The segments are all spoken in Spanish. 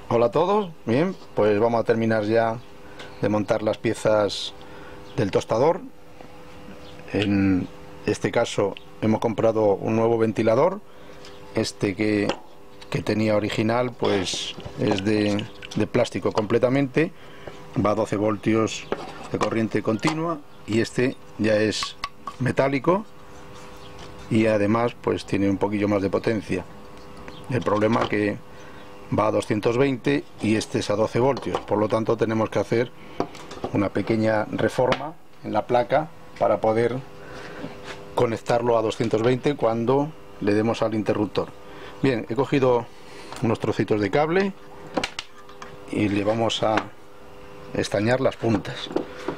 Hola a todos, bien, pues vamos a terminar ya de montar las piezas del tostador. En este caso hemos comprado un nuevo ventilador. Este que tenía original pues es de plástico completamente, va a 12 voltios de corriente continua, y este ya es metálico y además pues tiene un poquillo más de potencia. El problema es que va a 220 y este es a 12 voltios, por lo tanto tenemos que hacer una pequeña reforma en la placa para poder conectarlo a 220 cuando le demos al interruptor. Bien, he cogido unos trocitos de cable y le vamos a estañar las puntas.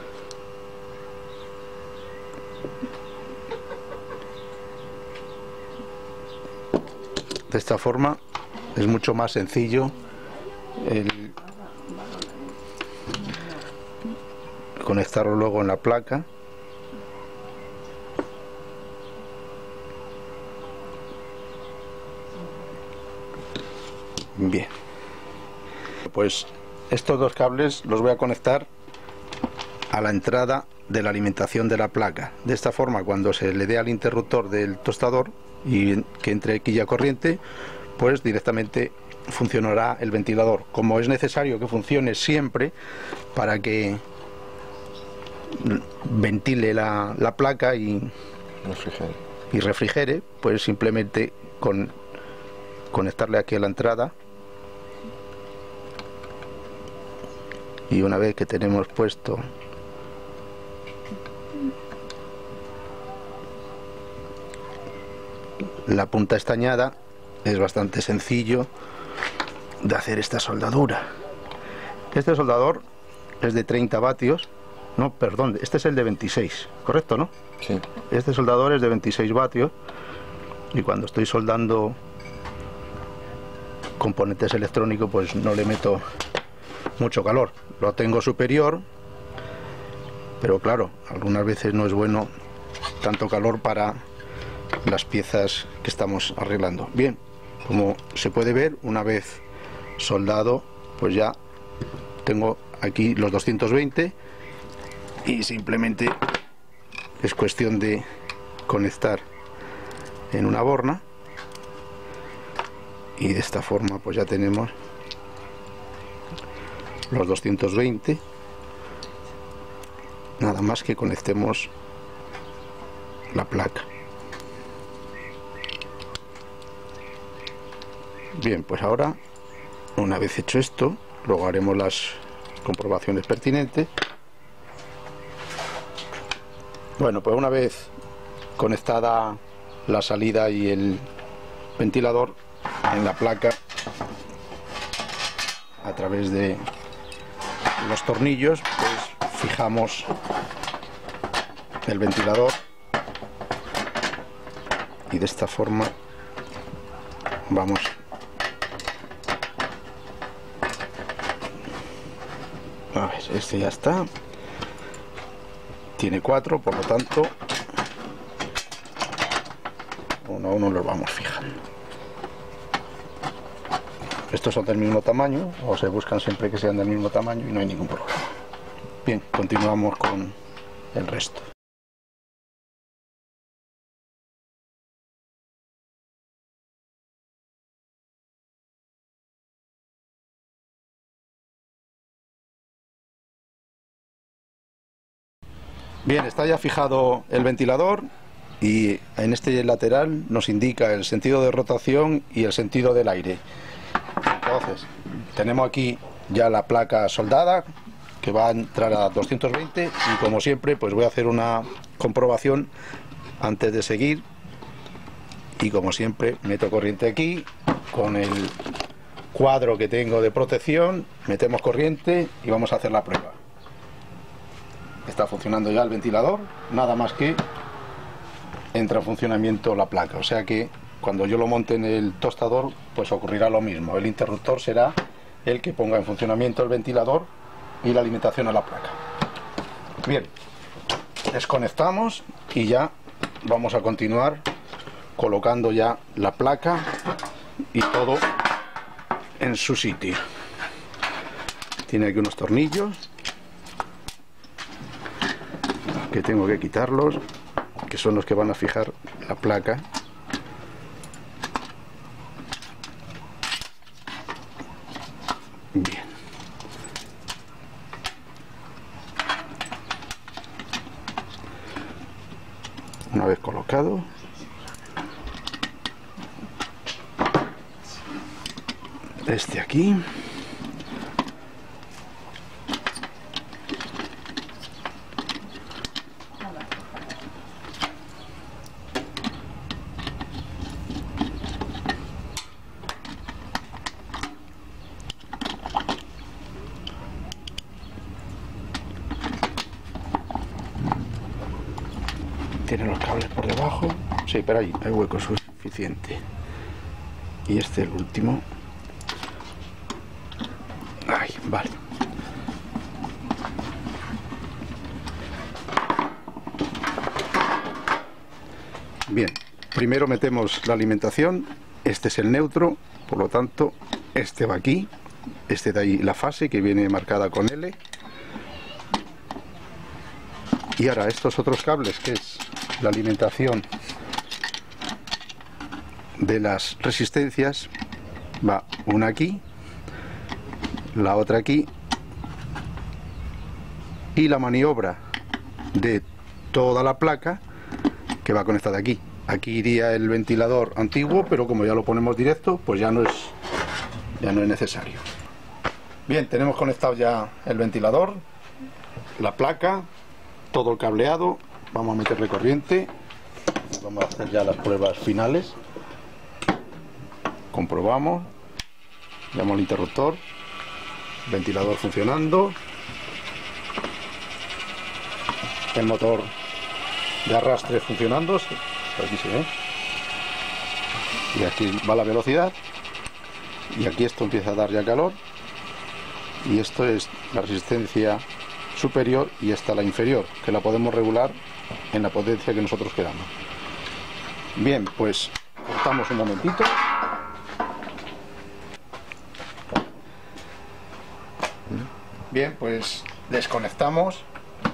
De esta forma es mucho más sencillo el conectarlo luego en la placa. Bien, pues estos dos cables los voy a conectar a la entrada de la alimentación de la placa. De esta forma, cuando se le dé al interruptor del tostador y que entre aquí ya corriente, pues directamente funcionará el ventilador. Como es necesario que funcione siempre para que ventile la placa y refrigere, pues simplemente con conectarle aquí a la entrada, y una vez que tenemos puesto la punta estañada, es bastante sencillo de hacer esta soldadura. Este soldador es de 30 vatios, no, perdón, este es el de 26, ¿correcto, no? Sí. Este soldador es de 26 vatios y cuando estoy soldando componentes electrónicos pues no le meto mucho calor. Lo tengo superior, pero claro, algunas veces no es bueno tanto calor para las piezas que estamos arreglando. Bien, como se puede ver, una vez soldado pues ya tengo aquí los 220 y simplemente es cuestión de conectar en una borna, y de esta forma pues ya tenemos los 220. Nada más que conectemos la placa. Bien, pues ahora, una vez hecho esto, luego haremos las comprobaciones pertinentes. Bueno, pues una vez conectada la salida y el ventilador en la placa a través de los tornillos, pues fijamos el ventilador y de esta forma vamos a ver, este ya está, tiene 4, por lo tanto uno a uno los vamos fijando. Estos son del mismo tamaño, o se buscan siempre que sean del mismo tamaño y no hay ningún problema. Bien, continuamos con el resto. Bien, está ya fijado el ventilador y en este lateral nos indica el sentido de rotación y el sentido del aire. Entonces, tenemos aquí ya la placa soldada que va a entrar a 220 y como siempre pues voy a hacer una comprobación antes de seguir, y como siempre meto corriente aquí con el cuadro que tengo de protección, metemos corriente y vamos a hacer la prueba. Está funcionando ya el ventilador, nada más que entra en funcionamiento la placa, o sea que cuando yo lo monte en el tostador pues ocurrirá lo mismo. El interruptor será el que ponga en funcionamiento el ventilador y la alimentación a la placa. Bien, desconectamos y ya vamos a continuar colocando ya la placa y todo en su sitio. Tiene aquí unos tornillos que tengo que quitarlos, que son los que van a fijar la placa. Bien. Una vez colocado, este aquí, tiene los cables por debajo, sí, pero ahí hay hueco suficiente. Y este el último. Ahí, vale. Bien, primero metemos la alimentación. Este es el neutro, por lo tanto este va aquí, este de ahí la fase que viene marcada con L. Y ahora estos otros cables, que es la alimentación de las resistencias, va una aquí, la otra aquí, y la maniobra de toda la placa que va conectada aquí. Aquí iría el ventilador antiguo, pero como ya lo ponemos directo, pues ya no es necesario. Bien, tenemos conectado ya el ventilador, la placa, todo el cableado. Vamos a meterle corriente, vamos a hacer ya las pruebas finales. Comprobamos, llamo al interruptor, ventilador funcionando, el motor de arrastre funcionando, aquí se ve, y aquí va la velocidad, y aquí esto empieza a dar ya calor, y esto es la resistencia superior y esta la inferior, que la podemos regular en la potencia que nosotros queramos. Bien, pues cortamos un momentito. Bien, pues desconectamos,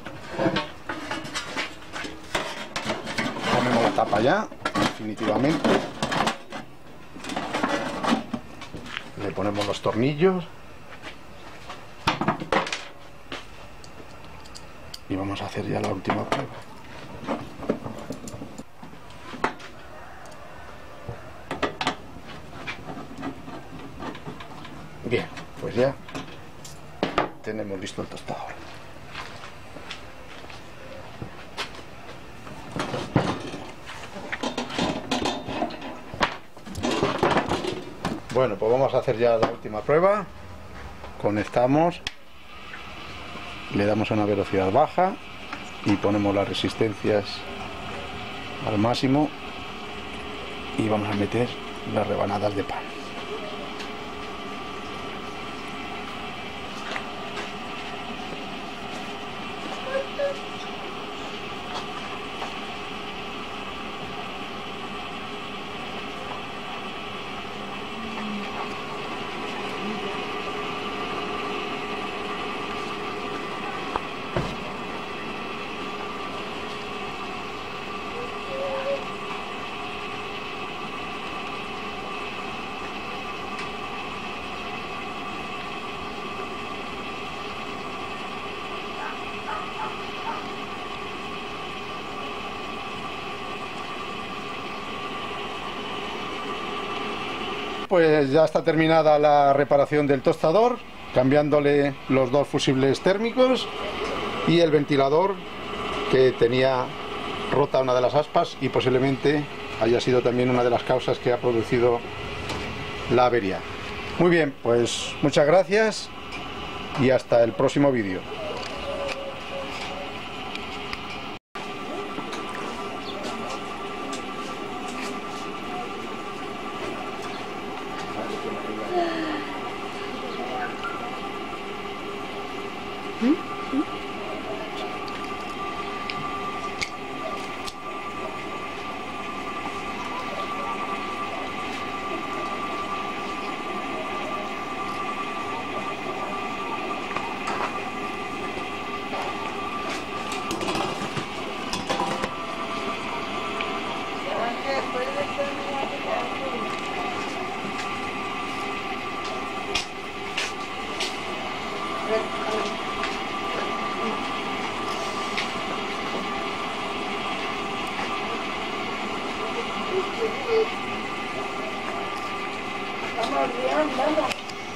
ponemos la tapa ya, definitivamente, le ponemos los tornillos y vamos a hacer ya la última prueba. Bien, pues ya tenemos listo el tostador. Bueno, pues vamos a hacer ya la última prueba. Conectamos, le damos a una velocidad baja y ponemos las resistencias al máximo y vamos a meter las rebanadas de pan. Pues ya está terminada la reparación del tostador, cambiándole los dos fusibles térmicos y el ventilador, que tenía rota una de las aspas y posiblemente haya sido también una de las causas que ha producido la avería. Muy bien, pues muchas gracias y hasta el próximo vídeo. Vamos bien, vamos.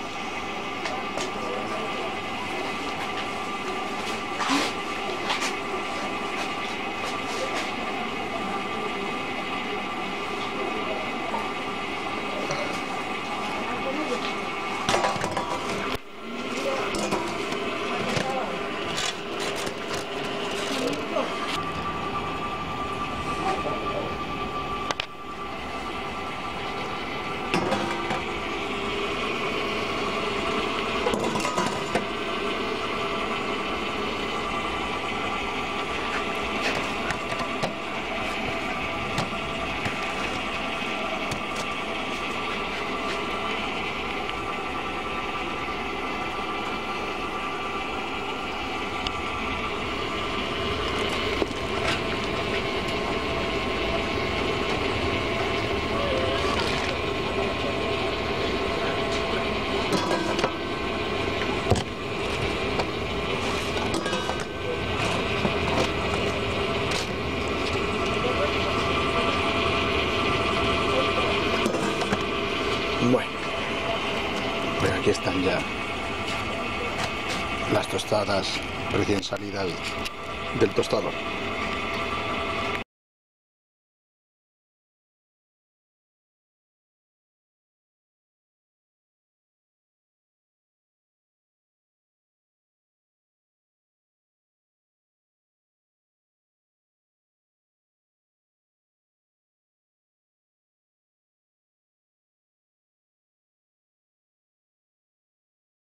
Bueno, pues aquí están ya las tostadas recién salidas del tostador.